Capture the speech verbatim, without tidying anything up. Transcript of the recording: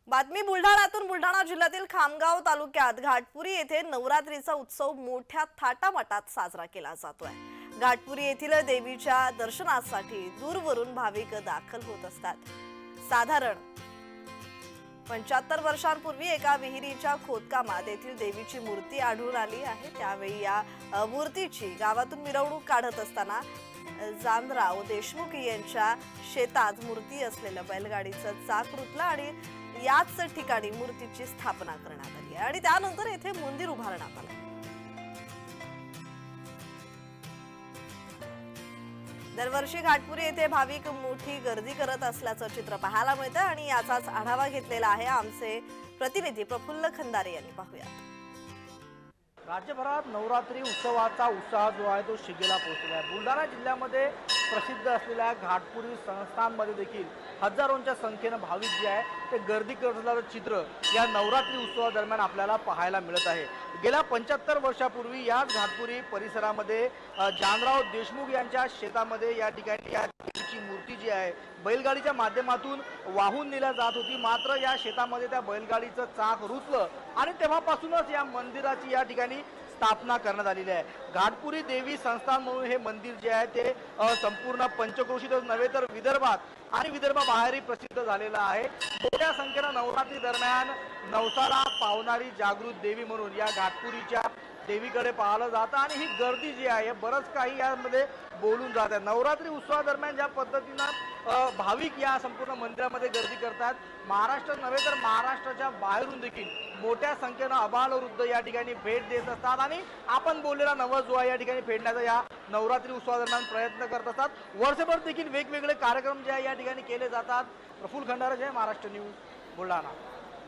बातमी बुलढाण्यातून बुलढाणा जिल्ह्यातील खामगाव तालुक्यात घाटपुरी येथे नवरात्रीचा उत्सव मोठ्या थाटामाटात साजरा केला जातोय। घाटपुरी येथील देवीच्या दर्शनासाठी दूरवरून भाविक दाखल होत असतात। साधारण पंच्याहत्तर वर्षांपूर्वी एका विहिरीच्या खोदकामात येथील देवीची मूर्ती आढळून आली आहे। त्यावेळी या मूर्तीची गावातून मिरवणूक काढत असताना जानराव देशमुख यांच्या शेतात मूर्ती असलेल्या बैलगाडीचं चाक रुतलं आणि याच ठिकाणी मूर्तीची स्थापना करण्यात आली आहे आणि त्यानंतर येथे मंदिर उभारण्यात आले। दरवर्षी घाटपुरी येथे भाविक मोठी गर्दी करत असल्याचं चित्र पाहायला मिळतं आणि याचाच आढावा घेतलेला आहे आमचे प्रतिनिधी प्रफुल्ल खंदारे यांनी। पाहूया। राज्यभरात नवरात्री उत्सवाचा उत्साह जो आहे तो शिगेला पोहोचला आहे। बुलढाणा जिल्ह्यामध्ये प्रसिद्ध असलेल्या घाटपुरी संस्थांमध्ये देखील हजारोंच्या संख्येने भाविक जे आहे ते गर्दी करत असल्याचं चित्र या नवरात्री उत्सवादरम्यान आपल्याला पाहायला मिळत आहे। गेल्या पंच्याहत्तर वर्षापूर्वी या घाटपुरी परिसरामध्ये जानराव देशमुख यांच्या शेतामध्ये या ठिकाणी या देवीची मूर्ती जी आहे बैलगाडीच्या माध्यमातून वाहून नेल्या जात होती। मात्र या शेतामध्ये त्या बैलगाडीचं चाक रुतलं आणि तेव्हापासूनच या मंदिराची या ठिकाणी स्थापना करण्यात आलेली आहे। घाटपुरी देवी संस्थान म्हणून हे मंदिर जे आहे ते संपूर्ण पंचक्रोशीतच नव्हे तर विदर्भात आणि विदर्भाबाहेरही प्रसिद्ध झालेला आहे। मोठ्या संख्येने नवरात्री दरम्यान नवसाला पावणारी जागृत देवी म्हणून या घाटपुरीच्या देवीकडे पाहिलं जातं आणि ही गर्दी जी आहे बरंच काही यामध्ये बोलून जात आहे। नवरात्री उत्सवादरम्यान ज्या पद्धतीनं भाविक या संपूर्ण मंदिरामध्ये गर्दी करतात, महाराष्ट्र नव्हे तर महाराष्ट्राच्या बाहेरून देखील मोठ्या संख्येनं अबालवृद्ध या ठिकाणी भेट देत असतात आणि आपण बोललेला नवस जो आहे या ठिकाणी फेडण्याचा या नवरात्री उत्सवादरम्यान प्रयत्न करत असतात। वर्षभर देखील वेगवेगळे कार्यक्रम जे आहे या ठिकाणी केले जातात। प्रफुल्ल खंदारे, जय महाराष्ट्र न्यूज, बुलढाणा।